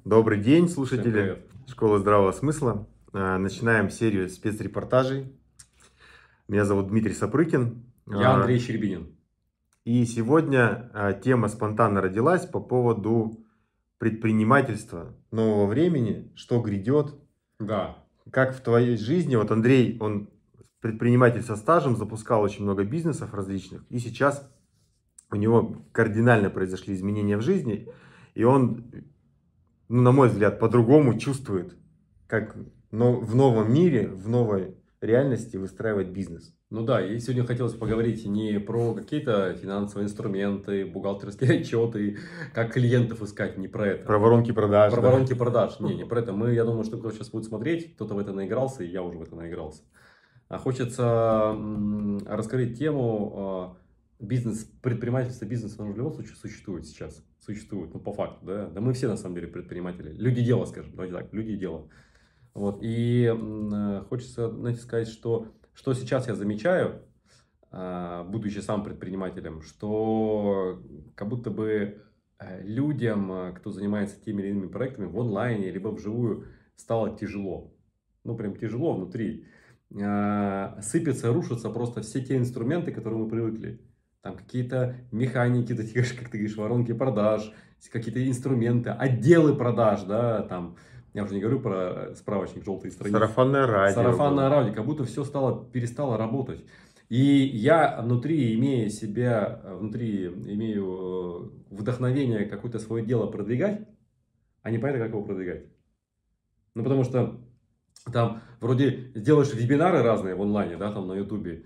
Добрый день, Всем слушатели привет. Школы здравого смысла. Начинаем серию спецрепортажей. Меня зовут Дмитрий Сапрыкин. Я Андрей Щербинин. И сегодня тема спонтанно родилась по поводу предпринимательства нового времени, что грядет, Да, как в твоей жизни. Вот Андрей, он предприниматель со стажем, запускал очень много бизнесов различных, и сейчас у него кардинально произошли изменения в жизни, и он, ну, на мой взгляд, по-другому чувствует, как в новом мире, в новой реальности выстраивать бизнес. ну да, и сегодня хотелось поговорить не про какие-то финансовые инструменты, бухгалтерские отчеты, как клиентов искать, не про это. Про воронки продаж, Про да. воронки продаж, не про это. Я думаю, что кто сейчас будет смотреть, кто-то в это наигрался, и я уже в это наигрался. А хочется раскрыть тему бизнес, предпринимательство, бизнес, он в любом случае существует сейчас. Существует, ну по факту, да. Да мы все на самом деле предприниматели. Люди дела, скажем, давайте так, люди дела. Вот. И хочется, знаете, сказать, что сейчас я замечаю, будучи сам предпринимателем, что как будто бы людям, кто занимается теми или иными проектами в онлайне, либо вживую, стало тяжело. Ну, прям тяжело внутри. Сыпятся, рушатся просто все те инструменты, к которым мы привыкли. Там какие-то механики, как ты говоришь, воронки продаж, какие-то инструменты, отделы продаж, да, там, я уже не говорю про справочник желтые страницы. Сарафанное радио Сарафанное было. радио, как будто все перестало работать. И я внутри, имея себя, внутри имею вдохновение какое-то свое дело продвигать, а не понятно, как его продвигать. Ну, потому что там вроде сделаешь вебинары разные в онлайне, да, там на ютубе,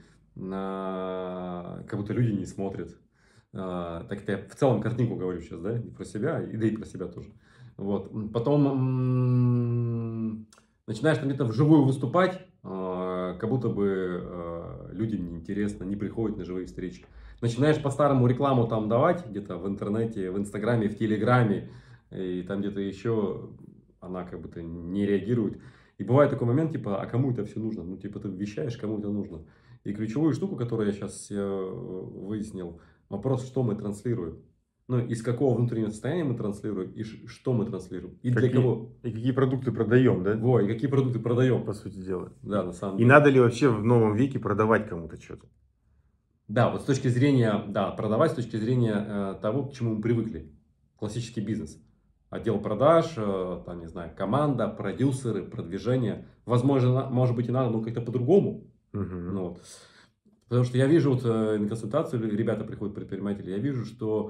как будто люди не смотрят. Так это я в целом картинку говорю сейчас, да, не про себя, да и про себя тоже. Вот. Потом начинаешь там где-то вживую выступать, как будто бы людям неинтересно, не приходят на живые встречи. Начинаешь по-старому рекламу там давать, где-то в интернете, в инстаграме, в телеграме, и там где-то еще она как будто не реагирует. И бывает такой момент, типа, а кому это все нужно? Ну, типа, ты вещаешь, кому это нужно. И ключевую штуку, которую я сейчас выяснил, вопрос, что мы транслируем. Ну, из какого внутреннего состояния мы транслируем, и что мы транслируем, и для кого. И какие продукты продаем, да? Во, и какие продукты По продаем. сути дела. Да, на самом И деле. надо ли вообще в новом веке продавать кому-то что-то? Да, вот с точки зрения, да, продавать с точки зрения того, к чему мы привыкли. Классический бизнес. Отдел продаж, там, не знаю, команда, продюсеры, продвижение. Возможно, может быть и надо, но как-то по-другому. Мгм. Ну, вот. Потому что я вижу вот на консультацию, ребята приходят, предприниматели, я вижу, что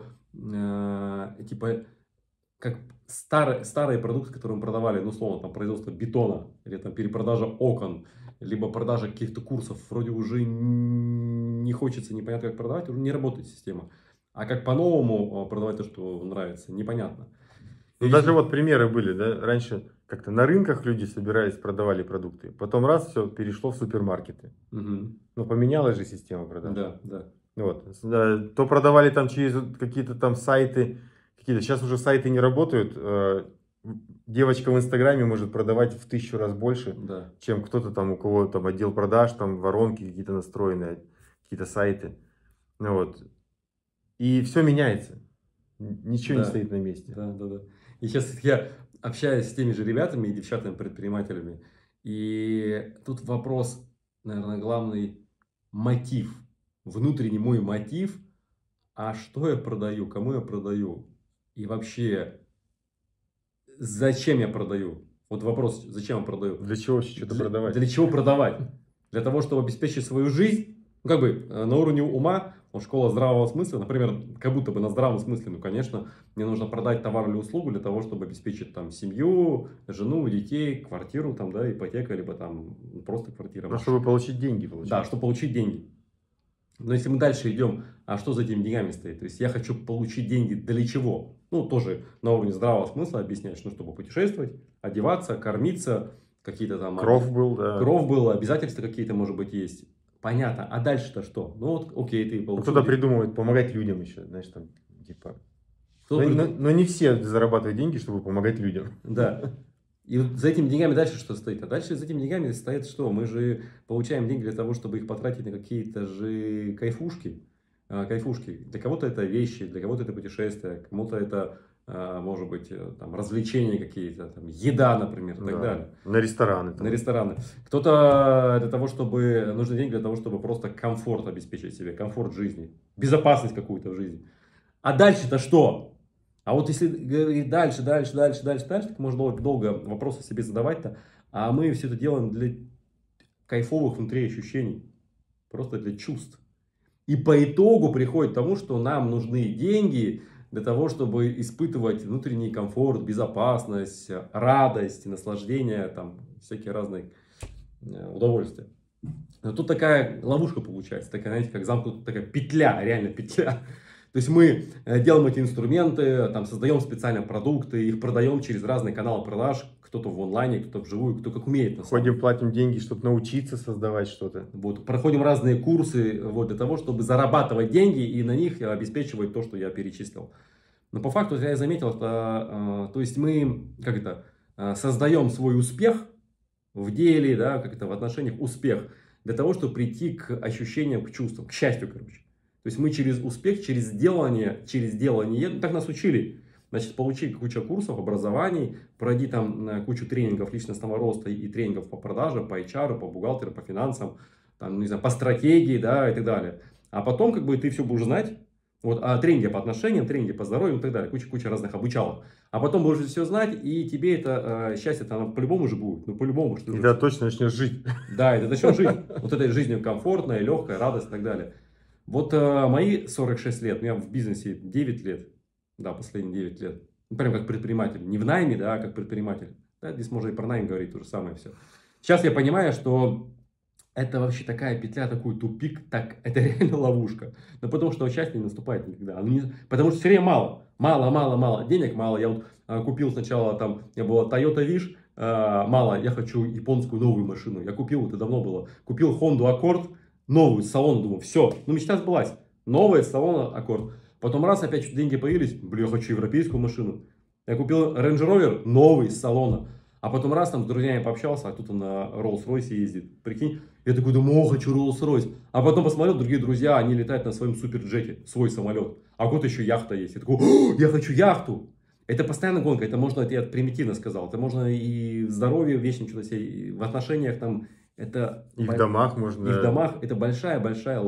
типа как старые продукты, которые мы продавали, ну, условно, там, производство бетона, или там перепродажа окон, либо продажа каких-то курсов, вроде уже не хочется, непонятно как продавать, уже не работает система. А как по-новому продавать то, что нравится, непонятно. Ну, И даже здесь- вот примеры были, да? Раньше как-то на рынках люди собирались, продавали продукты. Потом раз, все перешло в супермаркеты. Мгм. Ну, поменялась же система продаж. Да, да. Вот. То продавали там через какие-то там сайты, какие-то. Сейчас уже сайты не работают. Девочка в Инстаграме может продавать в 1000 раз больше, Да. чем кто-то там, у кого там отдел продаж, там воронки какие-то настроенные, какие-то сайты. Ну вот. И все меняется. Ничего не Да, стоит на месте. да, да, да. И сейчас я общаюсь с теми же ребятами и девчатами-предпринимателями, и тут вопрос, наверное, главный мотив, внутренний мой мотив, а что я продаю, кому я продаю, и вообще, зачем я продаю? Вот вопрос, зачем я продаю? Для чего вообще что-то продавать? Для чего продавать? Для того, чтобы обеспечить свою жизнь? Ну, как бы на уровне ума, вот школа здравого смысла, например, как будто бы на здравом смысле, ну, конечно, мне нужно продать товар или услугу для того, чтобы обеспечить там семью, жену, детей, квартиру, там, да, ипотека, либо там просто квартира, Ну, машина. чтобы получить деньги, Да, получается. чтобы получить деньги. Но если мы дальше идем, а что за этими деньгами стоит? То есть я хочу получить деньги для чего? Ну, тоже на уровне здравого смысла объясняешь, ну, чтобы путешествовать, одеваться, кормиться, какие-то там... Кров был, да. Кров был, обязательства какие-то, может быть, есть. Понятно. А дальше-то что? Ну, вот, окей, ты Ну, получил... кто-то придумывает помогать людям еще, знаешь, там, типа. Кто Но не все зарабатывают деньги, чтобы помогать людям. Да. И вот за этими деньгами дальше что стоит? А дальше за этими деньгами стоит что? Мы же получаем деньги для того, чтобы их потратить на какие-то же кайфушки. Кайфушки. Для кого-то это вещи, для кого-то это путешествия, кому-то это может быть, там, развлечения какие-то, там, еда, например, и так далее. На рестораны. На рестораны. Кто-то для того, чтобы, нужны деньги для того, чтобы просто комфорт обеспечить себе, комфорт жизни, безопасность какую-то в жизни. А дальше-то что? А вот если говорить дальше, так можно долго вопросы себе задавать-то. А мы все это делаем для кайфовых внутри ощущений. Просто для чувств. И по итогу приходит к тому, что нам нужны деньги для того, чтобы испытывать внутренний комфорт, безопасность, радость, наслаждение, там, всякие разные удовольствия. Но тут такая ловушка получается, такая, знаете, как замкнутая такая петля, реально петля. То есть мы делаем эти инструменты, там, создаем специальные продукты, их продаем через разные каналы продаж, кто-то в онлайне, кто-то вживую, кто как умеет. Ходим, платим деньги, чтобы научиться создавать что-то. Вот, проходим разные курсы вот, для того, чтобы зарабатывать деньги и на них обеспечивать то, что я перечислил. Но по факту я заметил, то есть мы создаем свой успех в деле, да, в отношениях успех для того, чтобы прийти к ощущениям, к чувствам, к счастью, короче. То есть мы через успех, через делание, так нас учили. Значит, получи кучу курсов, образований, пройди там кучу тренингов личностного роста и тренингов по продажам, по HR, по бухгалтеру, по финансам, там, не знаю, по стратегии, да, и так далее. А потом, ты все будешь знать, вот, тренинги по отношениям, тренинги по здоровью и так далее, куча разных обучалок. А потом будешь все знать, и тебе это счастье-то оно по-любому же будет, по-любому. И ты точно начнешь жить. Да, и ты начнешь жить. Вот этой жизнью комфортная, легкая, радость и так далее. Вот мои 46 лет, у меня в бизнесе 9 лет. Да, последние 9 лет. Ну, прям как предприниматель. Не в найме, да, а как предприниматель. Да, здесь можно и про найм говорить, то же самое все. Сейчас я понимаю, что это вообще такая петля, такой тупик, это реально ловушка. Но потому что счастье не наступает никогда. Потому что все время мало. Денег мало. Я вот купил сначала, там, у меня была Toyota Wish, мало, я хочу японскую новую машину. Я купил, это давно было, купил Honda Accord, новую, с салона, думаю, все, мечта сбылась. Новая с салона Accord. Потом раз, опять деньги появились, я хочу европейскую машину. Я купил Range Rover, новый, с салона. А потом раз, там с друзьями пообщался, а тут он на Rolls-Royce ездит. Прикинь, я такой думаю, хочу Rolls-Royce. А потом посмотрел, другие друзья, они летают на своем суперджете, свой самолет. А вот еще яхта есть. Я такой, я хочу яхту. Это постоянно гонка, это можно, я примитивно сказал, это можно и в здоровье вечно что-то себе, и в отношениях там. Это и в домах можно. И в домах это большая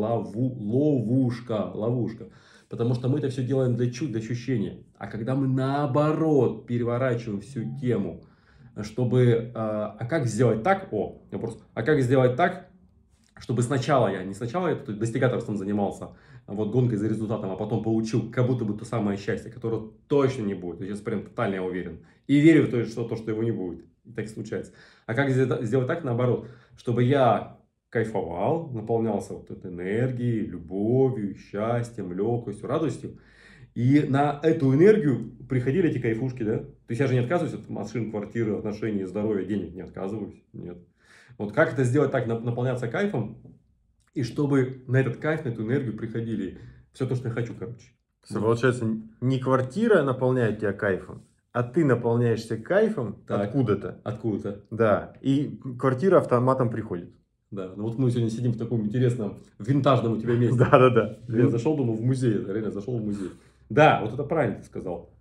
ловушка. Потому что мы это все делаем для ощущения. А когда мы наоборот переворачиваем всю тему, чтобы, как сделать так, как сделать так, чтобы сначала я достигаторством занимался, вот гонкой за результатом, а потом получил как будто бы то самое счастье, которого точно не будет. Я сейчас прям тотально я уверен. И верю в то, что его не будет. И так и случается. А как сделать так, наоборот, чтобы я кайфовал, наполнялся вот этой энергией, любовью, счастьем, легкостью, радостью. И на эту энергию приходили эти кайфушки, да? То есть я же не отказываюсь от машин, квартиры, отношений, здоровья, денег, не отказываюсь, нет. Вот как это сделать так, наполняться кайфом, и чтобы на этот кайф, на эту энергию приходили все то, что я хочу, короче. Получается, не квартира наполняет тебя кайфом, а ты наполняешься кайфом откуда-то. Откуда-то. Да, и квартира автоматом приходит. Да, ну вот мы сегодня сидим в таком интересном, винтажном у тебя месте. Да. Я зашел, думаю, в музей, реально зашел в музей. Да, вот это правильно ты сказал.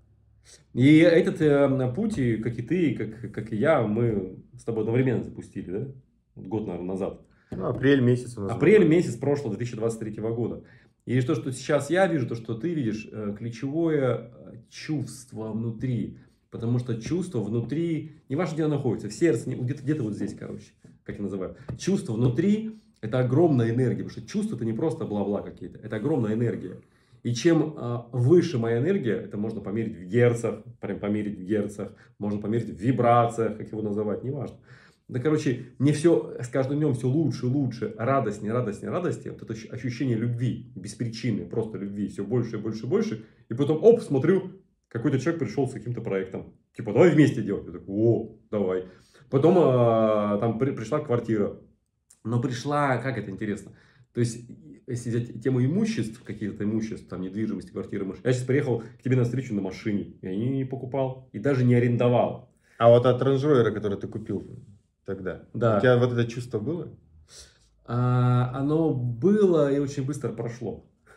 И этот путь, как и ты, как и я, мы с тобой одновременно запустили, да? Год, наверное, назад. Апрель месяц у нас. Апрель месяц прошлого 2023 года. И то, что сейчас я вижу, то, что ты видишь, ключевое чувство внутри. Потому что чувство внутри, не важно, где оно находится, в сердце, где-то вот здесь, короче, как я называю. Чувство внутри – это огромная энергия. Потому что чувство – это не просто бла-бла какие-то, это огромная энергия. И чем выше моя энергия, это можно померить в герцах, можно померить в вибрациях, как его называть, неважно. Да, короче, мне все с каждым днем все лучше, радостнее. Вот это ощущение любви, без причины, просто любви, все больше и больше. И потом, смотрю, какой-то человек пришел с каким-то проектом. Типа, давай вместе делать. Я такой, давай. Потом там пришла квартира. Но пришла, как это интересно. То есть, если взять тему имуществ, каких-то имуществ, там, недвижимости, квартиры, машины. Я сейчас приехал к тебе на встречу на машине. Я не покупал и даже не арендовал. А вот от Range Rover, который ты купил тогда, да. У тебя вот это чувство было? Оно было и очень быстро прошло.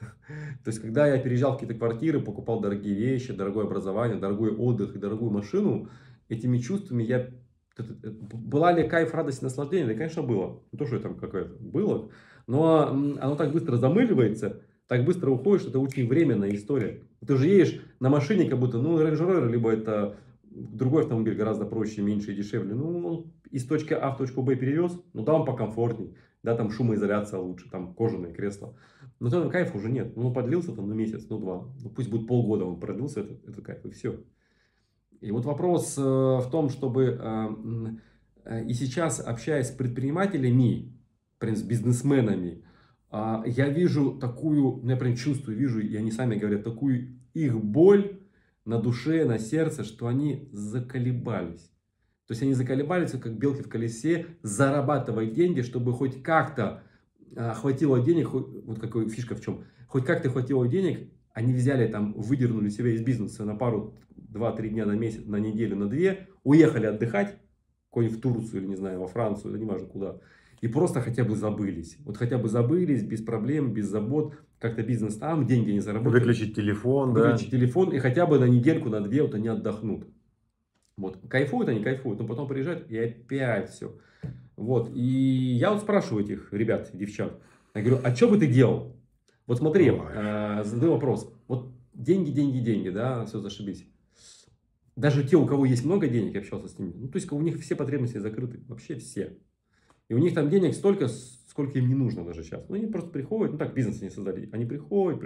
То есть, когда я переезжал в какие-то квартиры, покупал дорогие вещи, дорогое образование, дорогой отдых и дорогую машину, этими чувствами я... Была ли кайф, радость, наслаждение? Да, конечно, было. Не то, что там какое-то было. Но оно так быстро замыливается, так быстро уходит, что это очень временная история. Ты же едешь на машине, как будто, ну, Range Rover, либо это другой автомобиль гораздо проще, меньше и дешевле. Ну, он из точки А в точку Б перевез, ну, там покомфортней. Да, там шумоизоляция лучше, там кожаные кресла. Но этого кайфа уже нет. Ну, подлился там на месяц, ну, два. Ну, пусть будет полгода он продлился, это кайф, и все. И вот вопрос в том, чтобы и сейчас, общаясь с предпринимателями, с бизнесменами, я вижу такую, ну, я прям чувствую, вижу, и они сами говорят, такую их боль на душе, на сердце, что они заколебались. То есть они заколебались, как белки в колесе, зарабатывать деньги, чтобы хоть как-то хватило денег, вот какая фишка в чем, хоть как-то хватило денег, они взяли там, выдернули себя из бизнеса на пару, 2-3 дня на месяц, на неделю, на 2, уехали отдыхать, какой-нибудь в Турцию или, не знаю, во Францию, да не важно куда, и просто хотя бы забылись. Вот хотя бы забылись, без проблем, без забот, как-то бизнес там, деньги не заработают. Выключить телефон, Выключить телефон, и хотя бы на недельку, на 2 вот они отдохнут. Вот, кайфуют они, кайфуют, но потом приезжают и опять все. Вот, и я вот спрашиваю этих ребят, девчат, я говорю, а что бы ты делал? Вот смотри, задаю вопрос, вот деньги, да, все, зашибись. Даже те, у кого есть много денег, я общался с ними, ну, то есть у них все потребности закрыты, вообще все. И у них там денег столько, сколько им не нужно даже сейчас. Ну, они просто приходят, ну, так бизнес они создали, они приходят.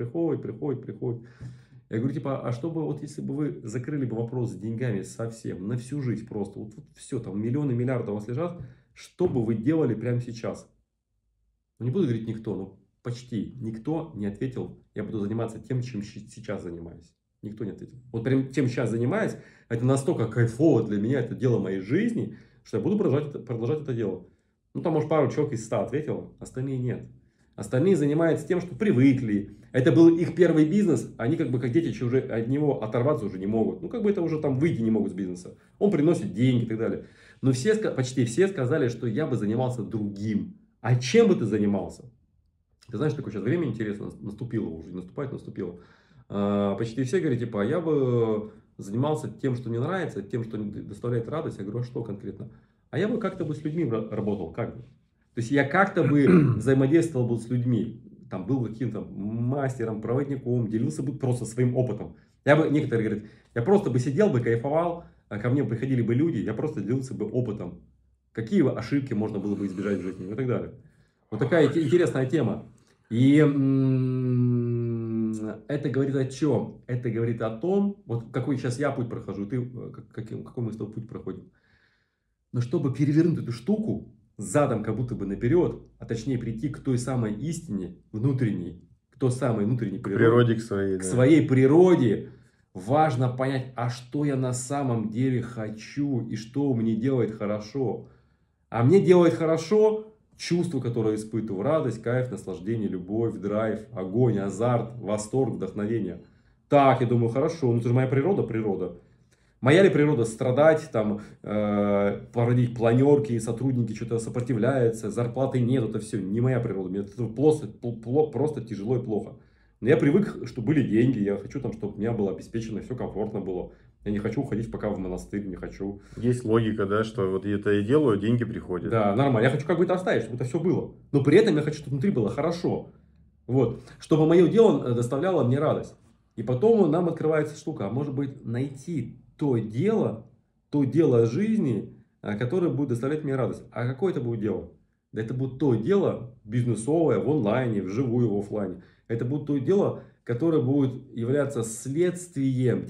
Я говорю, типа, а что бы, вот если бы вы закрыли бы вопрос с деньгами совсем, на всю жизнь просто, вот все, там миллионы, миллиарды у вас лежат, что бы вы делали прямо сейчас? Ну, не буду говорить никто, но почти никто не ответил, я буду заниматься тем, чем сейчас занимаюсь. Никто не ответил. Вот прям тем сейчас занимаюсь, это настолько кайфово для меня, это дело моей жизни, что я буду продолжать это дело. Ну, там, может, пару человек из 100 ответило, остальные нет. Остальные занимаются тем, что привыкли. Это был их первый бизнес, они как бы как дети уже от него оторваться уже не могут. Ну, как бы это уже там выйти не могут с бизнеса. Он приносит деньги и так далее. Но все, почти все сказали, что я бы занимался другим. А чем бы ты занимался? Ты знаешь, такое сейчас время интересно наступило уже, наступило. Почти все говорят, типа, я бы занимался тем, что мне нравится, тем, что доставляет радость. Я говорю, а что конкретно? А я бы как-то бы с людьми работал, как бы. То есть я как-то бы взаимодействовал бы с людьми. Там был каким-то мастером, проводником, делился бы просто своим опытом. Некоторые говорят, я просто бы сидел бы, кайфовал, а ко мне приходили бы люди, я просто делился бы опытом. Какие ошибки можно было бы избежать в жизни и так далее. Вот такая интересная тема. И это говорит о чем? Это говорит о том, вот какой сейчас я путь прохожу, ты какой мы с тобой путь проходим. Но чтобы перевернуть эту штуку задом, как будто бы наперед, а точнее прийти к той самой истине внутренней, к той самой внутренней природе, к своей природе, важно понять, а что я на самом деле хочу и что мне делает хорошо. А мне делает хорошо чувство, которое испытываю: радость, кайф, наслаждение, любовь, драйв, огонь, азарт, восторг, вдохновение. Так, я думаю, хорошо, ну это же моя природа. Моя ли природа страдать, там, проводить планерки, сотрудники что-то сопротивляются, зарплаты нет, это все не моя природа. Мне это просто тяжело и плохо. Но я привык, что были деньги, я хочу, там, чтобы у меня было обеспечено, все комфортно было. Я не хочу уходить пока в монастырь, не хочу. Есть логика, да, что вот это я делаю, деньги приходят. Да, нормально. Я хочу как бы это оставить, чтобы это все было. Но при этом я хочу, чтобы внутри было хорошо. Вот. Чтобы мое дело доставляло мне радость. И потом нам открывается штука, а может быть найти то дело жизни, которое будет доставлять мне радость. А какое это будет дело? Да это будет то дело бизнесовое в онлайне, вживую, в офлайне. Это будет то дело, которое будет являться следствием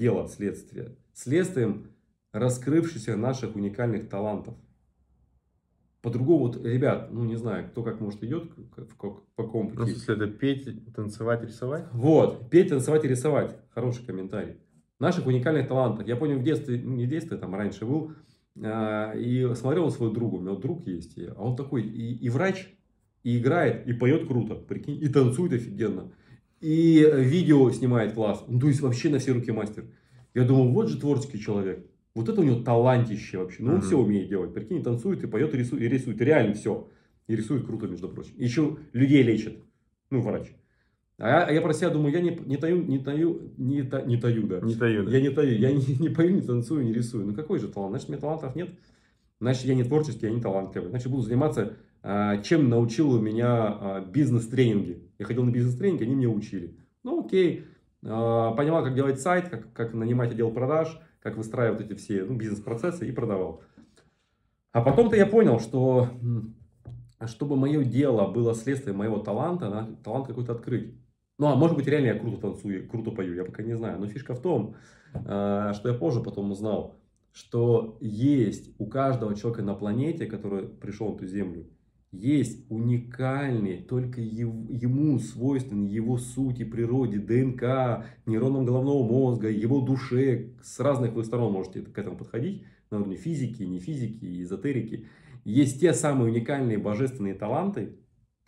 раскрывшихся наших уникальных талантов. По-другому, вот, ребят, ну не знаю, кто как может идет, по какому пути. Ну, если это петь, танцевать, рисовать? Вот, петь, танцевать и рисовать. Хороший комментарий. Наших уникальных талантов. Я помню в детстве, не в детстве, там раньше был, и смотрел на своего друга. У меня друг есть, а он такой и врач, и играет, и поет круто, прикинь, и танцует офигенно. И видео снимает класс. Ну, то есть вообще на все руки мастер. Я думал, вот же творческий человек. Вот это у него талантище вообще. Ну, он все умеет делать. Прикинь, танцует, и поет, и рисует. И реально все. И рисует круто, между прочим. И еще людей лечит. Ну, врач. А я про себя думаю, я не таю, не таю, да. Не таю, да. Я не таю, я не пою, не танцую, не рисую. Ну какой же талант? Значит, у меня талантов нет. Значит, я не творческий, я не талантливый. Значит, буду заниматься, чем научил меня бизнес-тренинги. Я ходил на бизнес-тренинги, они меня учили. Ну окей, понимал, как делать сайт, как нанимать отдел продаж, как выстраивать эти все бизнес-процессы и продавал. А потом-то я понял, что чтобы мое дело было следствием моего таланта, надо талант какой-то открыть. Ну, а может быть, реально я круто танцую, круто пою, я пока не знаю. Но фишка в том, что я позже потом узнал, что есть у каждого человека на планете, который пришел на эту землю, есть уникальный, только ему свойственный, его сути, природе, ДНК, нейронам головного мозга, его душе. С разных вы сторон можете к этому подходить, на уровне физики, не физики, эзотерики. Есть те самые уникальные божественные таланты.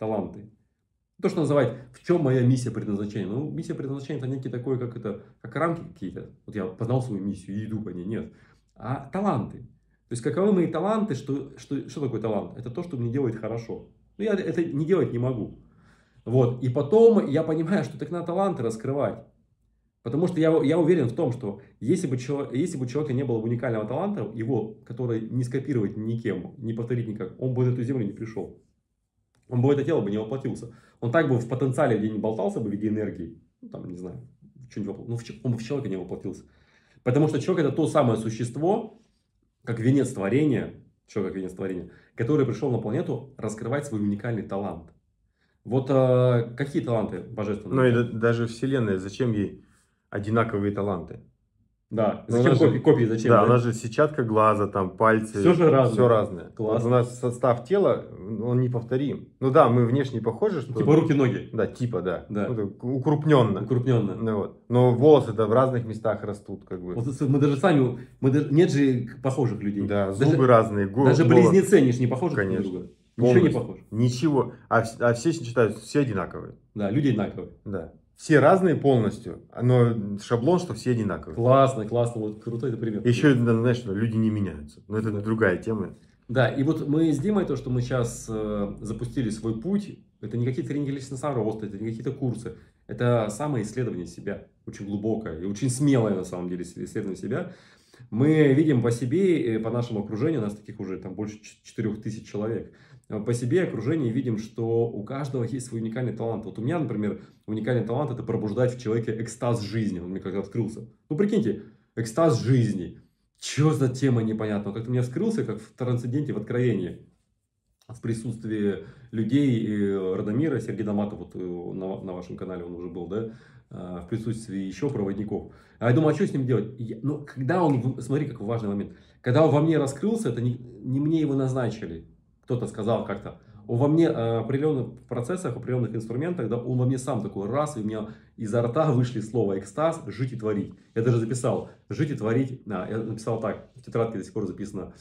То, что называют, в чем моя миссия предназначения. Ну, миссия предназначения это некий такой, как рамки какие-то. Вот я познал свою миссию и иду по ней. Нет. А таланты. То есть, каковы мои таланты, что такое талант? Это то, что мне делает хорошо. Но я это не делать не могу. Вот. И потом я понимаю, что так надо таланты раскрывать. Потому что я уверен в том, что если бы у человека не было уникального таланта, его, который не скопировать никем, не повторить никак, он бы на эту землю не пришел. Он бы в это тело бы не воплотился. Он так бы в потенциале где-нибудь болтался бы в виде энергии. Ну, там, не знаю, он бы в человека не воплотился. Потому что человек это то самое существо, как венец творения, человек как венец творения, который пришел на планету раскрывать свой уникальный талант. Вот какие таланты божественные? Ну и даже Вселенная, зачем ей одинаковые таланты? Да, Но зачем копии, зачем? Да, у нас же сетчатка глаза, там пальцы. Все же разное. Все разное. Класс. Вот у нас состав тела, он неповторим. Ну да, мы внешне похожи, что... Типа руки-ноги. Да, типа, да. Да. Ну, укрупненно. Укрупненно. Ну, вот. Но волосы-то в разных местах растут, как бы. Вот мы даже сами, нет же похожих людей. Да, зубы разные, даже близнецы, они же не похожи друг Конечно. на друга. Ничего не похоже. Ничего. А все считают, все одинаковые. Да, люди одинаковые. Да. Все разные полностью, но шаблон, что все одинаковые. Классно, вот крутой это пример. Еще, знаешь, что люди не меняются. Но это другая тема. Да, и вот мы с Димой, то, что мы сейчас запустили свой путь, это не какие-то тренинги личностного роста, это не какие-то курсы. Это самоисследование себя, очень глубокое и очень смелое на самом деле исследование себя. Мы видим по себе и по нашему окружению, у нас таких уже там больше 4000 человек. По себе окружение видим, что у каждого есть свой уникальный талант. Вот у меня, например, уникальный талант это пробуждать в человеке экстаз жизни. Он мне как-то открылся. Ну прикиньте, экстаз жизни. Что за тема непонятная? Как-то мне вскрылся, как в трансценденте, в откровении. В присутствии людей и Радомира, Сергей Долматов, вот на вашем канале он уже был, да? В присутствии еще проводников. А я думаю, а что с ним делать? Ну, когда он, смотри, какой важный момент. Когда он во мне раскрылся, это не мне его назначили. Кто-то сказал как-то. Он во мне в определенных процессах, в определенных инструментах, да, он во мне сам такой раз, и у меня изо рта вышли слова экстаз, жить и творить. Я даже записал, жить и творить, я написал так, в тетрадке до сих пор записано,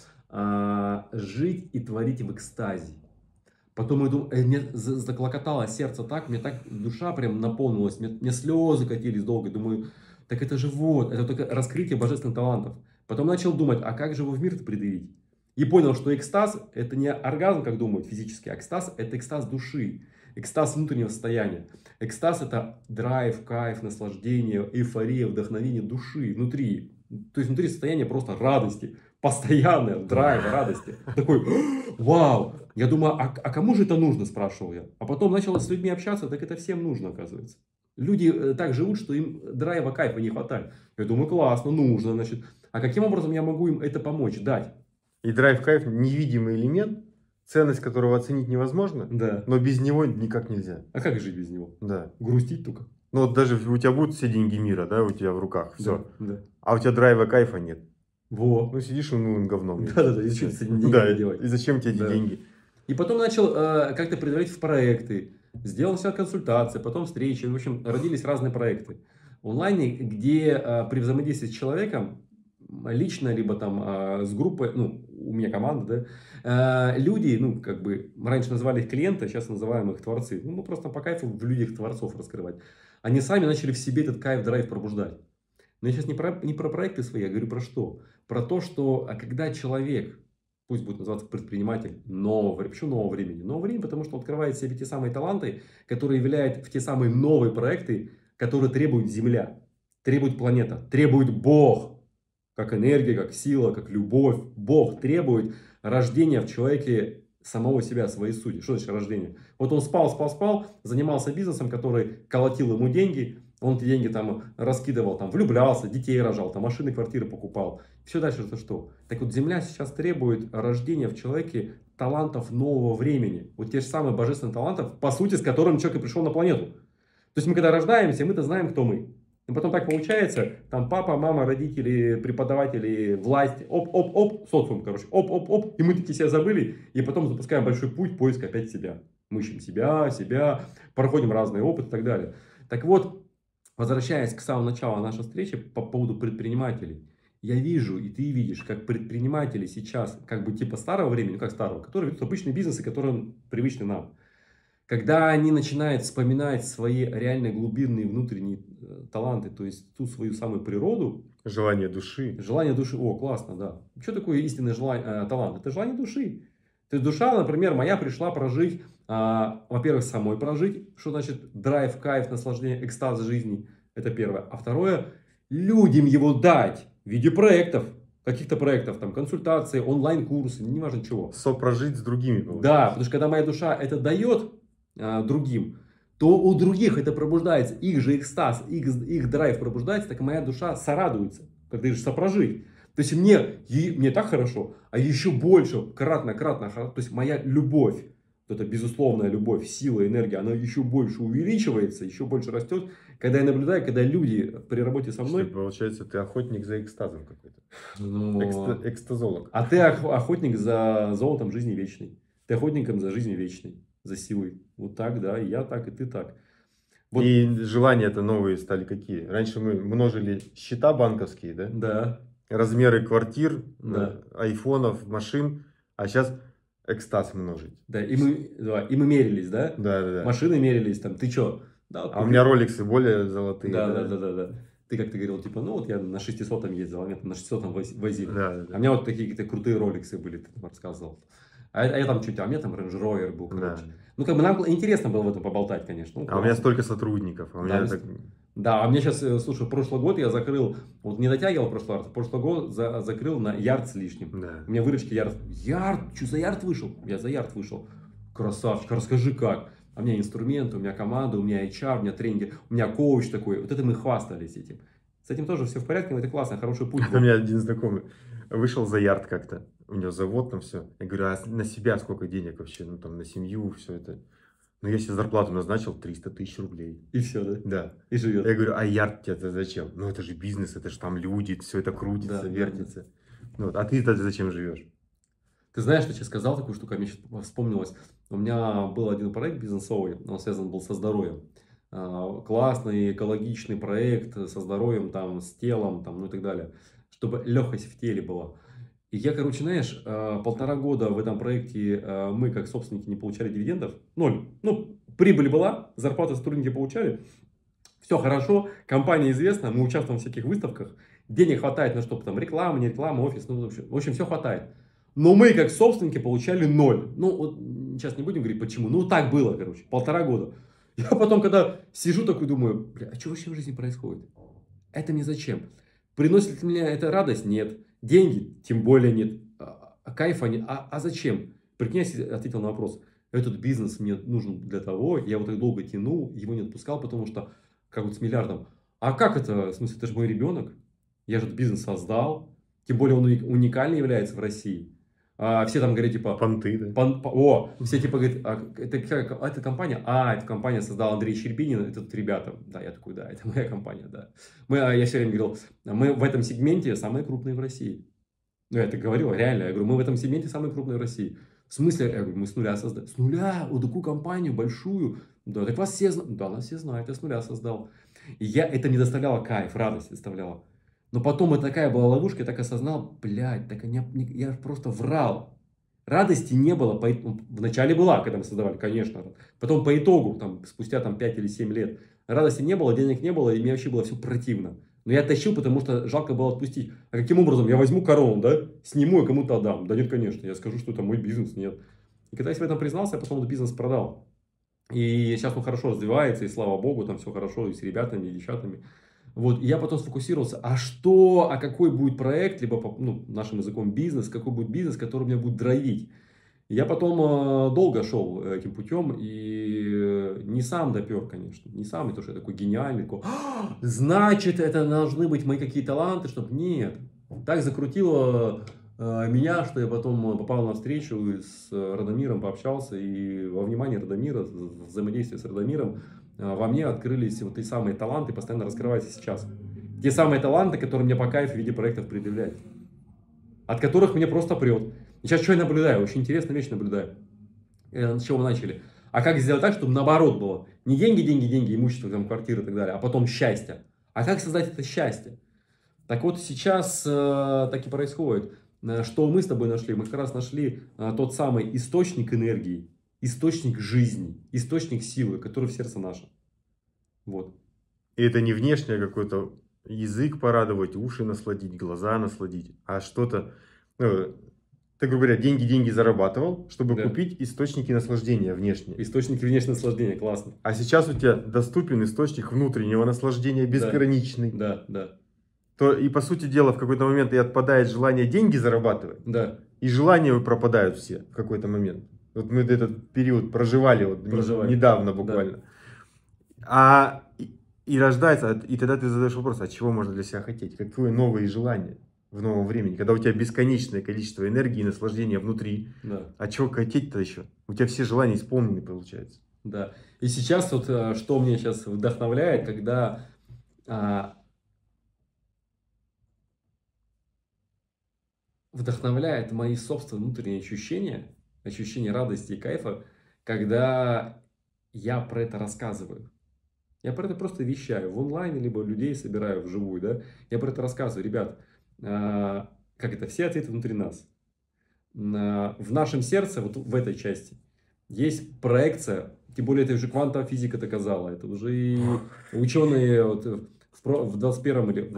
жить и творить в экстазе. Потом я думаю, мне заклокотало сердце так, мне так душа прям наполнилась, мне слезы катились долго, думаю, так это же вот, это только раскрытие божественных талантов. Потом начал думать, а как же его в мир-то предъявить? И понял, что экстаз это не оргазм, как думают физически, а экстаз это экстаз души, экстаз внутреннего состояния. Экстаз это драйв, кайф, наслаждение, эйфория, вдохновение души внутри. То есть внутри состояние просто радости, постоянное, драйв, радости. Такой, вау! Я думаю, а кому же это нужно, спрашивал я. А потом начал с людьми общаться, так это всем нужно, оказывается. Люди так живут, что им драйва, кайфа не хватает. Я думаю, классно, нужно, значит. А каким образом я могу им это помочь, дать? И драйв, кайф, невидимый элемент, ценность которого оценить невозможно, да. Но без него никак нельзя. А как жить без него? Да. Грустить только. Ну вот даже у тебя будут все деньги мира, да, у тебя в руках, все. Да. А у тебя драйва, кайфа нет. Во. Ну сидишь унылым говном. Да, и зачем тебе деньги делать? И зачем тебе эти деньги? И потом начал как-то предварить в проекты. Сделал все консультации, потом встречи. В общем, родились разные проекты. Онлайне, где при взаимодействии с человеком, лично, либо там с группой, ну, у меня команда, да, люди, ну, как бы, мы раньше называли их клиенты, а сейчас называем их творцы. Ну, мы просто по кайфу в людях творцов раскрывать. Они сами начали в себе этот кайф, драйв пробуждать. Но я сейчас не про проекты свои, я говорю про что? Про то, что когда человек пусть будет называться предприниматель нового времени. Почему нового времени? Нового времени, потому что он открывает в себе те самые таланты, которые являют в те самые новые проекты, которые требует Земля, требует планета, требует Бог. Как энергия, как сила, как любовь. Бог требует рождения в человеке самого себя, своей сути. Что значит рождение? Вот он спал, занимался бизнесом, который колотил ему деньги. Он эти деньги там раскидывал, там, влюблялся, детей рожал, там, машины, квартиры покупал. Все дальше это что? Так вот, Земля сейчас требует рождения в человеке талантов нового времени. Вот те же самые божественные таланты, по сути, с которым человек и пришел на планету. То есть мы когда рождаемся, мы-то знаем, кто мы. И потом так получается, там папа, мама, родители, преподаватели, власть, оп-оп-оп, социум, короче, оп-оп-оп, и мы такие себя забыли, и потом запускаем большой путь поиска опять себя. Мы ищем себя, проходим разные опыты и так далее. Так вот, возвращаясь к самому началу нашей встречи по поводу предпринимателей, я вижу, и ты видишь, как предприниматели сейчас, как бы типа старого времени, ну как старого, которые ведут обычные бизнесы, которые привычны нам. Когда они начинают вспоминать свои реальные глубинные внутренние таланты, то есть ту свою самую природу. Желание души. Желание души. О, классно, да. Что такое истинный талант? Это желание души. То есть душа, например, моя пришла прожить, во-первых, самой прожить. Что значит драйв, кайф, наслаждение, экстаз жизни? Это первое. А второе, людям его дать в виде проектов. Каких-то проектов, там, консультации, онлайн-курсы, неважно чего. Сопрожить с другими. Получается. Да, потому что когда моя душа это дает другим, то у других это пробуждается, их же экстаз, их драйв пробуждается, так моя душа сорадуется, когда их сопрожить. То есть мне так хорошо, а еще больше, кратно, то есть моя любовь, вот эта безусловная любовь, сила, энергия, она еще больше увеличивается, еще больше растет, когда я наблюдаю, когда люди при работе со мной... Что, получается, ты охотник за экстазом какой-то. Ну, Экстазолог. А ты охотник за золотом жизни вечной. Ты охотником за жизнью вечной, за силой. Вот так, да, и я так, и ты так. Вот. И желания-то новые стали какие? Раньше мы множили счета банковские, да? Да. Размеры квартир, Да. айфонов, машин, а сейчас экстаз множить. Да, и мы мерились, да? Да. Машины мерились, там, ты что? Да, а у меня роликсы более золотые. Да. Ты как-то говорил, типа, ну вот я на 600-м ездил, а меня там на 600-м возили. Да. А у меня вот такие какие-то крутые роликсы были, ты там рассказывал. А я там чуть, а у меня там Range Rover был, короче. Да. Ну, как бы нам интересно было в этом поболтать, конечно. А у меня столько сотрудников. Да, а мне сейчас, слушай, прошлый год я закрыл, вот не дотягивал прошлый год закрыл на ярд с лишним. Да. У меня выручки ярд, что за ярд вышел? Я за ярд вышел. Красавчик, расскажи как. А у меня инструменты, у меня команда, у меня HR, у меня тренинги, у меня коуч такой. Вот это мы хвастались этим. С этим тоже все в порядке, но это классно, хороший путь. У меня один знакомый вышел за ярд как-то. У него завод там все. Я говорю, а на себя сколько денег вообще? Ну там на семью, все это. Ну, я себе зарплату назначил 300 тысяч рублей. И все, да? Да. И живет. Я говорю, а ярд тебе зачем? Ну, это же бизнес, это же там люди, все это крутится, вертится. Да. Вот. А ты-то зачем живешь? Ты знаешь, что я сейчас сказал такую штуку, а мне сейчас вспомнилось. У меня был один проект бизнесовый, он связан был со здоровьем. Классный, экологичный проект со здоровьем, там, с телом, там, ну и так далее. Чтобы легкость в теле была. И я, короче, знаешь, 1,5 года в этом проекте мы, как собственники, не получали дивидендов. 0. Ну, прибыль была, зарплаты сотрудники получали. Все хорошо, компания известна, мы участвуем в всяких выставках. Денег хватает на что-то там, реклама, не реклама, офис, ну, в общем, все хватает. Но мы, как собственники, получали 0. Ну, вот сейчас не будем говорить, почему. Ну, так было, короче, 1,5 года. Я потом, когда сижу такой, думаю, бля, а что вообще в жизни происходит? Это мне зачем? Приносит ли мне это радость? Нет. Деньги? Тем более нет. А кайфа нет. А зачем? Прикинь, я ответил на вопрос. Этот бизнес мне нужен для того, я его так долго тянул, его не отпускал, потому что, как вот с миллиардом. А как это? В смысле, это же мой ребенок. Я же этот бизнес создал. Тем более он уникальный является в России. Все там говорят, типа... Понты, да? Все типа говорят, это компания? Эта компания создал Андрей Щербинин, это тут ребята. Да, я такой, да, это моя компания, да. Я все время говорил, мы в этом сегменте самые крупные в России. Ну, я это говорил, реально. Я говорю, мы в этом сегменте самые крупные в России. В смысле? Я говорю, мы с нуля создали. С нуля? Вот такую компанию большую? Да, так вас все знают. Да, нас все знают, я с нуля создал. И это мне доставляло кайф, радость доставляло. Но потом это такая была ловушка, я так осознал, блядь, я просто врал. Радости не было, вначале была, когда мы создавали, конечно. Потом по итогу, спустя 5 или 7 лет, радости не было, денег не было, и мне вообще было все противно. Но я тащил, потому что жалко было отпустить. А каким образом? Я возьму корону, да, сниму и кому-то отдам. Да нет, конечно, я скажу, что это мой бизнес, нет. И когда я себе в этом признался, я потом этот бизнес продал. И сейчас он хорошо развивается, и слава богу, там все хорошо и с ребятами, и девчатами. Вот, и я потом сфокусировался, а какой будет проект, либо, ну, нашим языком бизнес, какой будет бизнес, который меня будет драйвить. Я потом долго шел этим путем и не сам допер, конечно, не сам, не то, что я такой гениальный, такой, значит, это должны быть мои какие таланты, чтобы нет. Так закрутило меня, что я потом попал на встречу с Радомиром, пообщался, и во внимание Радомира, взаимодействие с Радомиром, во мне открылись вот те самые таланты, постоянно раскрываются сейчас. Те самые таланты, которые мне по кайфу в виде проектов предъявляют, от которых мне просто прет. И сейчас что я наблюдаю? Очень интересную вещь наблюдаю. С чего мы начали? А как сделать так, чтобы наоборот было? Не деньги, деньги, деньги, имущество, там, квартиры и так далее, а потом счастье. А как создать это счастье? Так вот сейчас так и происходит. Что мы с тобой нашли? Мы как раз нашли тот самый источник энергии, источник жизни, источник силы, который в сердце наше. Вот. И это не внешнее какой-то язык порадовать, уши насладить, глаза насладить, а что-то, ну, ты, грубо говоря, деньги зарабатывал, чтобы Да. купить источники наслаждения внешние. Источники внешнего наслаждения, классно. А сейчас у тебя доступен источник внутреннего наслаждения безграничный. Да, да. То и по сути дела в какой-то момент и отпадает желание деньги зарабатывать, Да. и желания пропадают все в какой-то момент. Вот мы этот период проживали, вот недавно буквально. Да. И рождается, и тогда ты задаешь вопрос, а чего можно для себя хотеть? Какие новые желания в новом времени? Когда у тебя бесконечное количество энергии и наслаждения внутри, Да. а чего хотеть-то еще? У тебя все желания исполнены, получается. Да. И сейчас вот, что меня сейчас вдохновляет, когда вдохновляет мои собственные внутренние ощущения, ощущения радости и кайфа, когда я про это рассказываю. Я про это просто вещаю в онлайне, либо людей собираю вживую, да. Я про это рассказываю, ребят, как это, все ответы внутри нас. В нашем сердце, вот в этой части, есть проекция, тем более это уже квантовая физика доказала, это уже и ученые вот в 21 или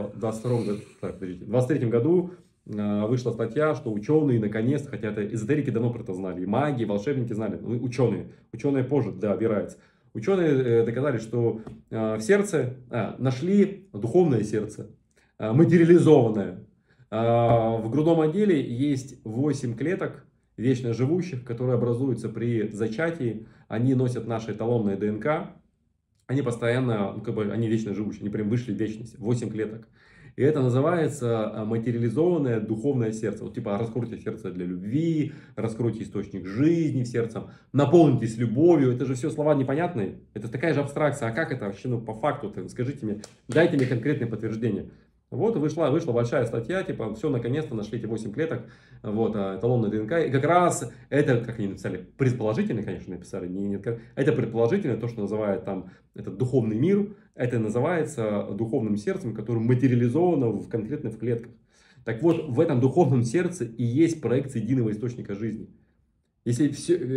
23 году вышла статья, что ученые наконец-то, хотя это эзотерики давно про это знали, и маги, и волшебники знали, но ученые позже, да, опираются. Ученые доказали, что в сердце нашли духовное сердце, материализованное. В грудном отделе есть 8 клеток вечно живущих, которые образуются при зачатии. Они носят наше эталонное ДНК. Они постоянно, ну, как бы, они вечно живущие, они прям вышли в вечность. 8 клеток. И это называется материализованное духовное сердце. Вот типа раскройте сердце для любви, раскройте источник жизни в сердце, наполнитесь любовью. Это же все слова непонятные. Это такая же абстракция. А как это вообще, ну, по факту? Скажите мне, дайте мне конкретное подтверждение. Вот вышла большая статья, типа, все, наконец-то нашли эти 8 клеток, вот, эталонная ДНК. И как раз это, как они написали, предположительно, конечно, написали, это предположительно, то, что называют там этот духовный мир, это называется духовным сердцем, которое материализовано конкретно в клетках. Так вот, в этом духовном сердце и есть проекция единого источника жизни. Если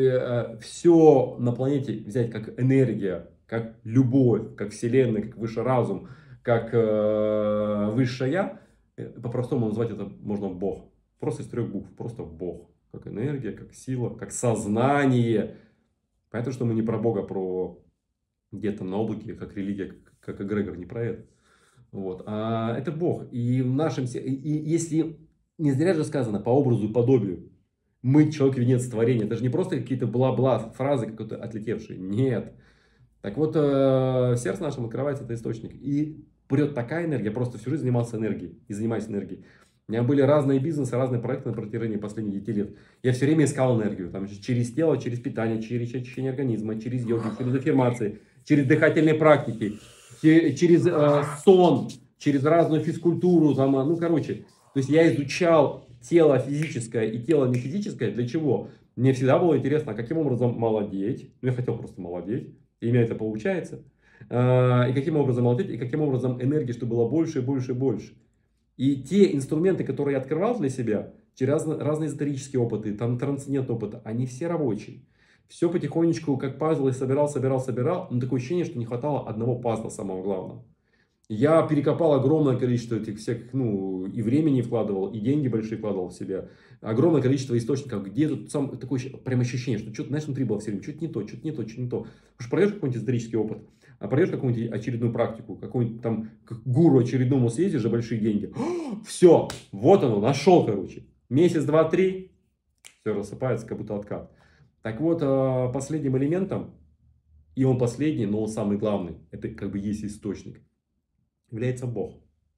все на планете взять как энергия, как любовь, как вселенная, как высший разум, как высшее я, по-простому назвать это можно Бог. Просто из 3 букв, просто Бог. Как энергия, как сила, как сознание. Понятно, что мы не про Бога, про где-то на облаке, как религия, как эгрегор, не про это. Вот. А это Бог. И в нашем если не зря же сказано по образу и подобию, мы человек венец творения. Это же не просто какие-то бла-бла фразы, какие-то отлетевшие. Нет. Так вот, в сердце нашем открывается этот источник. И прет такая энергия. Я просто всю жизнь занимался энергией и занимаюсь энергией. У меня были разные бизнесы, разные проекты на протяжении последних 10 лет. Я все время искал энергию. Там, через тело, через питание, через очищение организма, через йогу, через аффирмации, через дыхательные практики, через сон, через разную физкультуру. Там, ну, короче, то есть я изучал тело физическое и тело нефизическое. Для чего? Мне всегда было интересно, каким образом молодеть. Ну, я хотел просто молодеть. И у меня это получается. И каким образом молодеть, и каким образом энергии, чтобы было больше и больше и больше. И те инструменты, которые я открывал для себя, через разные эзотерические опыты, там трансцендентный опыт, они все рабочие. Все потихонечку, как пазл, я собирал. Но такое ощущение, что не хватало одного пазла, самого главного. Я перекопал огромное количество этих всех, ну, и времени вкладывал, и деньги большие вкладывал в себя. Огромное количество источников, где тут сам такое прям ощущение, что что-то, знаешь, внутри было все время, что-то не то, что-то не то, что-то не то. Потому что пройдешь какой-нибудь исторический опыт, а пройдешь какую-нибудь очередную практику, какой-нибудь там к гуру очередному съездишь за большие деньги. Все, вот оно, нашел, короче. Месяц, два, три, все рассыпается, как будто откат. Так вот, последним элементом, и он последний, но он самый главный, это как бы есть источник, является Бог.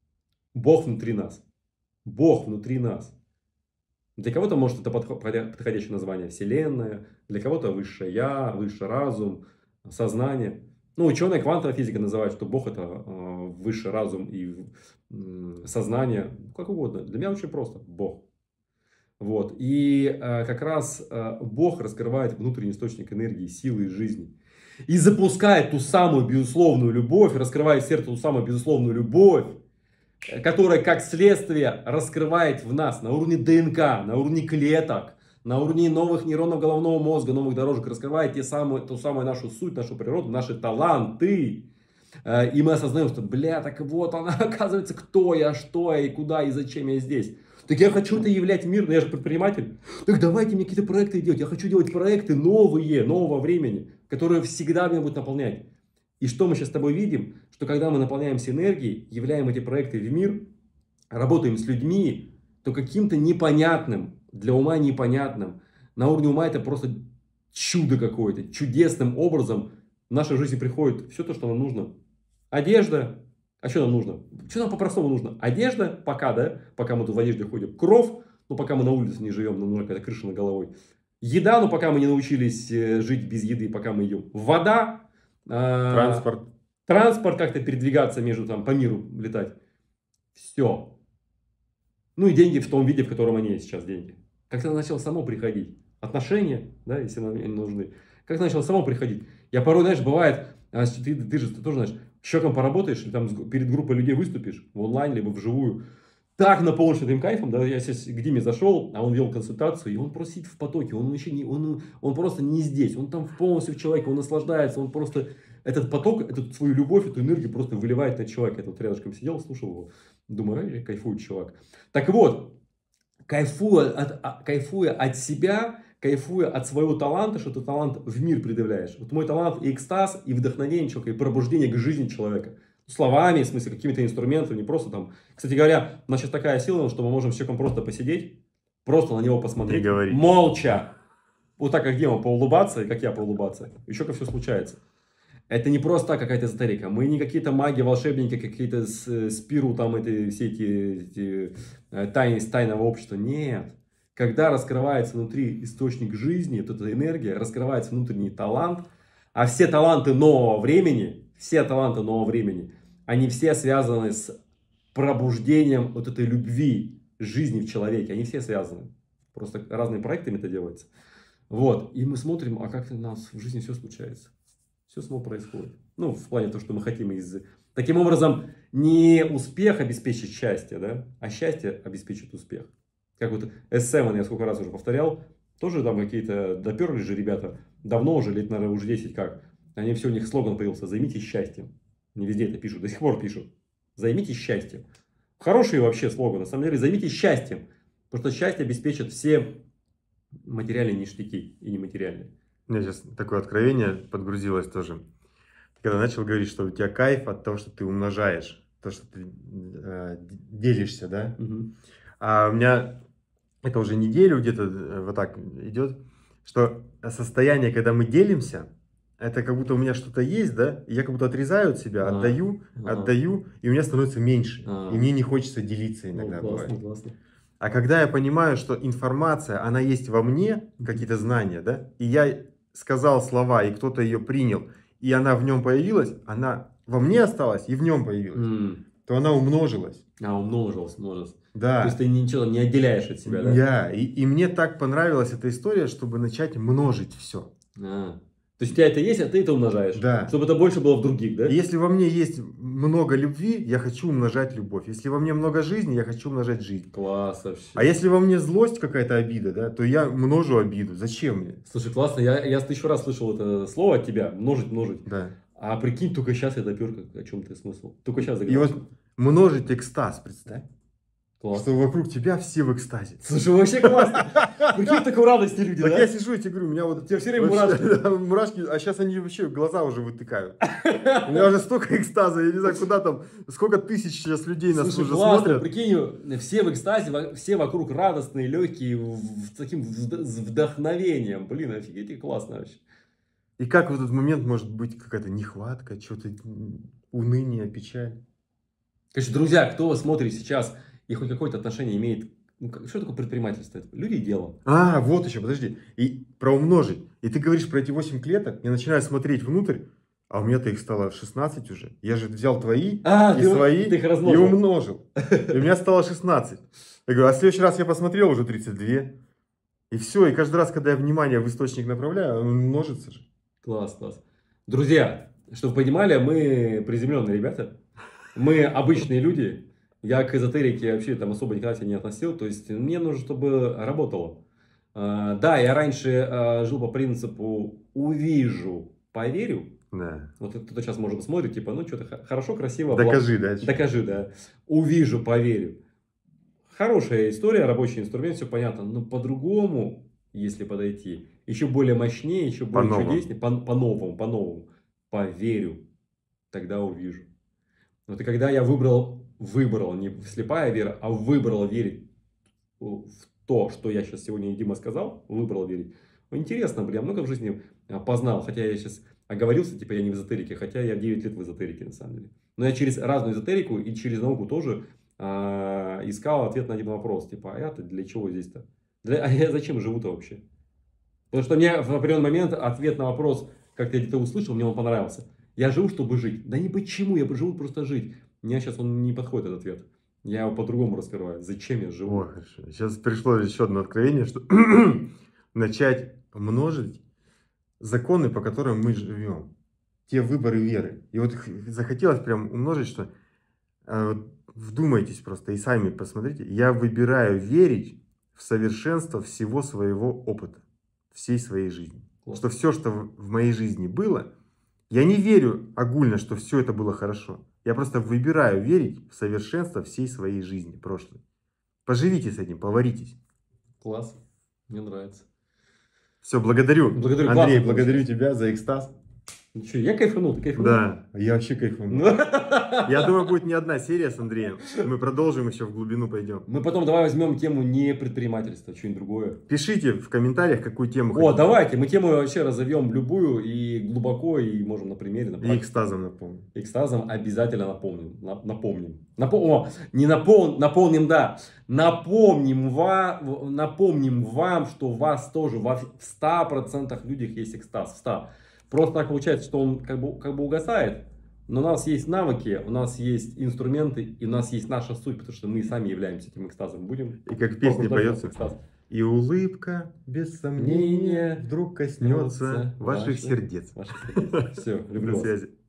Бог внутри нас. Бог внутри нас. Для кого-то, может, это подходящее название Вселенная, для кого-то высшее Я, высший разум, сознание. Ну, ученые квантовая физика называют, что Бог это высший разум и сознание, как угодно. Для меня очень просто. Бог. Вот. И как раз Бог раскрывает внутренний источник энергии, силы и жизни. И запускает ту самую безусловную любовь, раскрывает в сердце ту самую безусловную любовь, которая как следствие раскрывает в нас на уровне ДНК, на уровне клеток, на уровне новых нейронов головного мозга, новых дорожек, раскрывает ту самую нашу суть, нашу природу, наши таланты. И мы осознаем, что, бля, так вот она, оказывается, кто я, что я, и куда, и зачем я здесь. Так я хочу это являть в мир, но я же предприниматель. Так давайте мне какие-то проекты делать. Я хочу делать проекты новые, нового времени, которые всегда меня будут наполнять. И что мы сейчас с тобой видим? Что когда мы наполняемся энергией, являем эти проекты в мир, работаем с людьми, то каким-то непонятным, для ума непонятным, на уровне ума это просто чудо какое-то, чудесным образом в нашу жизнь приходит все то, что нам нужно. Одежда. А что нам нужно? Что нам по-простому нужно? Одежда, пока, да, пока мы тут в одежде ходим. Кров, ну пока мы на улице не живем, нам нужна какая-то крыша над головой. Еда, ну пока мы не научились жить без еды, пока мы едим. Вода. Транспорт. Транспорт, как-то передвигаться между, там, по миру летать. Все. Ну и деньги в том виде, в котором они есть сейчас, деньги. Как-то начало само приходить. Отношения, да, если нам они нужны. Как начало само приходить. Я порой, знаешь, бывает, ты же тоже знаешь, щеком поработаешь, или там перед группой людей выступишь, в онлайн, либо вживую. Так наполнишься этим кайфом, да, я сейчас к Диме зашел, а он вел консультацию, и он просто сидит в потоке, он еще не, он просто не здесь, он там полностью в человеке, он наслаждается, он просто этот поток, эту свою любовь, эту энергию просто выливает на человека. Я тут рядышком сидел, слушал его, думаю, кайфует чувак. Так вот, кайфуя от себя, кайфуя от своего таланта, что ты талант в мир предъявляешь. Вот мой талант и экстаз, и вдохновение человека, и пробуждение к жизни человека. Словами, в смысле, какими-то инструментами, не просто там. Кстати говоря, у нас сейчас такая сила, что мы можем с человеком просто посидеть, просто на него посмотреть, молча. Вот так, как Дима, поулыбаться, и как я поулыбаться. И еще как все случается. Это не просто какая-то эзотерика. Мы не какие-то маги, волшебники, какие-то спиру, там, все эти тайны из тайного общества. Нет. Когда раскрывается внутри источник жизни, вот эта энергия, раскрывается внутренний талант, а все таланты нового времени, они все связаны с пробуждением вот этой любви, жизни в человеке. Они все связаны. Просто разными проектами это делается. Вот. И мы смотрим, а как у нас в жизни все случается. Все само происходит. Ну, в плане того, что мы хотим Таким образом, не успех обеспечит счастье, да, а счастье обеспечит успех. Как вот S7, я сколько раз уже повторял, тоже там какие-то доперли же ребята, давно уже, лет, наверное, уже 10 как. Они все, у них слоган появился: займитесь счастьем. Они везде это пишут, до сих пор пишут. Займитесь счастьем. Хороший вообще слоган, на самом деле, займитесь счастьем. Потому что счастье обеспечит все материальные ништяки и нематериальные. У меня сейчас такое откровение подгрузилось тоже. Ты когда начал говорить, что у тебя кайф от того, что ты умножаешь, то, что ты делишься, да? Угу. А у меня это уже неделю где-то вот так идет, что состояние, когда мы делимся, это как будто у меня что-то есть, да? И я как будто отрезаю от себя, отдаю, и у меня становится меньше. И мне не хочется делиться иногда. Классно. А когда я понимаю, что информация, она есть во мне, какие-то знания, да, и я сказал слова, и кто-то ее принял, и она в нем появилась, она во мне осталась и в нем появилась, то она умножилась. Умножилась. Да. То есть ты ничего не отделяешь от себя, да? Да, и мне так понравилась эта история, чтобы начать множить все. То есть у тебя это есть, а ты это умножаешь. Да. Чтобы это больше было в других, да? Если во мне есть много любви, я хочу умножать любовь. Если во мне много жизни, я хочу умножать жизнь. Класс вообще. А если во мне злость, какая-то обида, да, то я множу обиду. Зачем мне? Слушай, классно. Я 1000 раз слышал это слово от тебя. Множить. Да. А прикинь, только сейчас я допер, о чем ты смысл. Только сейчас И догадался. вот множить экстаз, представь. Класс. Что вокруг тебя все в экстазе. Слушай, вообще классно. Прикинь, такой радости люди, Так да? я сижу и тебе говорю, у меня вот... Тебе все время вообще, мурашки. да, мурашки, а сейчас они вообще глаза уже вытыкают. У меня уже столько экстаза, я не знаю, куда там, сколько тысяч сейчас людей нас Слушай, уже классно, смотрят. прикинь, все в экстазе, все вокруг радостные, легкие, с таким с вдохновением. Блин, офигеть, классно вообще. И как в этот момент может быть какая-то нехватка, что-то уныние, печаль? Конечно, друзья, кто смотрит сейчас и хоть какое-то отношение имеет, ну, что такое предпринимательство? Это люди и дело. А, вот еще, подожди. И про умножить. И ты говоришь про эти 8 клеток, я начинаю смотреть внутрь, а у меня-то их стало 16 уже. Я же взял твои и свои ты их и размножил. умножил. И у меня стало 16. Я говорю, а в следующий раз я посмотрел, уже 32. И все, и каждый раз, когда я внимание в источник направляю, он множится же. Класс, класс. Друзья, чтобы вы понимали, мы приземленные ребята. Мы обычные люди. Я к эзотерике вообще там особо никогда себя не относил. То есть мне нужно, чтобы работало. Да, я раньше жил по принципу увижу, поверю. Да. Вот кто-то сейчас может смотреть, типа, ну что-то хорошо, красиво. Докажи, да? Докажи, да. Увижу, поверю. Хорошая история, рабочий инструмент, все понятно. Но по-другому, если подойти, еще более мощнее, еще более чудеснее, по-новому, поверю, тогда увижу. Вот и когда я выбрал не слепая вера, а выбрал верить в то, что я сейчас сегодня Дима сказал, выбрал верить. Ну, интересно, блин, я много в жизни познал, хотя я сейчас оговорился, типа я не в эзотерике, хотя я 9 лет в эзотерике на самом деле. Но я через разную эзотерику и через науку тоже искал ответ на один вопрос, типа, а я-то для чего здесь-то? А я зачем живу-то вообще? Потому что мне в определенный момент ответ на вопрос, как я где-то услышал, мне он понравился. Я живу, чтобы жить. Да не почему, я живу просто жить. Мне сейчас он не подходит, этот ответ. Я его по-другому раскрываю. Зачем я живу? Ой, хорошо. Сейчас пришло еще одно откровение, что начать множить законы, по которым мы живем. Те выборы веры. И вот захотелось прям умножить, что вдумайтесь просто и сами посмотрите. Я выбираю верить в совершенство всего своего опыта, всей своей жизни. Класс. Что все, что в моей жизни было, я не верю огульно, что все это было хорошо. Я просто выбираю верить в совершенство всей своей жизни, прошлой. Поживите с этим, поваритесь. Класс, мне нравится. Все, благодарю. Благодарю, Андрей, классно благодарю получилось. тебя за экстаз. Ну что, я кайфанул, ты кайфанул? Да, я вообще кайфанул. Я думаю, будет не одна серия с Андреем. Мы продолжим еще в глубину пойдем. Мы потом давай возьмем тему не предпринимательства, что-нибудь другое. Пишите в комментариях, какую тему О, хотите. давайте, мы тему вообще разовьем любую и глубоко, и можем на примере, на И практике. экстазом напомню. Экстазом обязательно напомним. Напомним, да. Напомним вам, что у вас тоже в 100% людях есть экстаз. В 100. Просто так получается, что он как бы угасает. Но у нас есть навыки, у нас есть инструменты, и у нас есть наша суть, потому что мы сами являемся этим экстазом. Будем И как в песне поется. экстаз. И улыбка, без сомнения, вдруг коснется ваших сердец. Все, люблю До вас. связи.